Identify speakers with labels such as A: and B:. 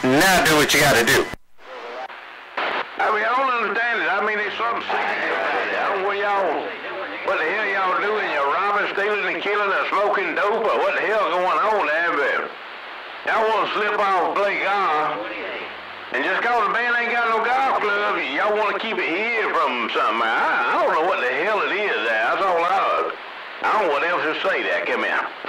A: Now do what you gotta do.
B: I mean, I don't understand it. I mean, it's something serious. I don't know what the hell y'all doing? You're robbing, stealing, and killing, and smoking dope, or what the hell going on there, but y'all want to slip off and play golf, and just cause the band ain't got no golf club, y'all want to keep it here from something. I don't know what the hell it is there. That's all I don't know what else to say there. Come here.